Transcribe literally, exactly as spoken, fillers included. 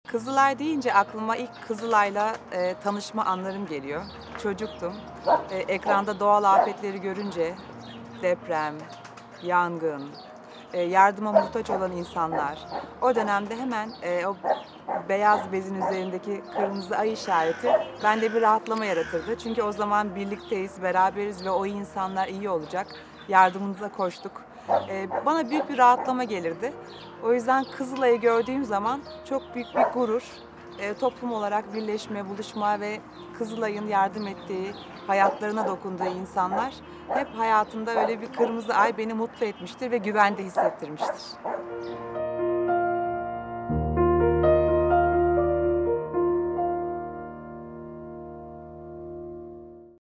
Kızılay deyince aklıma ilk Kızılay'la e, tanışma anlarım geliyor. Çocuktum. E, ekranda doğal afetleri görünce deprem, yangın, e, yardıma muhtaç olan insanlar. O dönemde hemen e, o beyaz bezin üzerindeki kırmızı ay işareti bende bir rahatlama yaratırdı. Çünkü o zaman birlikteyiz, beraberiz ve o insanlar iyi olacak. Yardımınıza koştuk. E, bana büyük bir rahatlama gelirdi. O yüzden Kızılay'ı gördüğüm zaman çok büyük bir gurur, e, toplum olarak birleşme, buluşma ve Kızılay'ın yardım ettiği, hayatlarına dokunduğu insanlar hep hayatımda öyle bir kırmızı ay beni mutlu etmiştir ve güvende hissettirmiştir.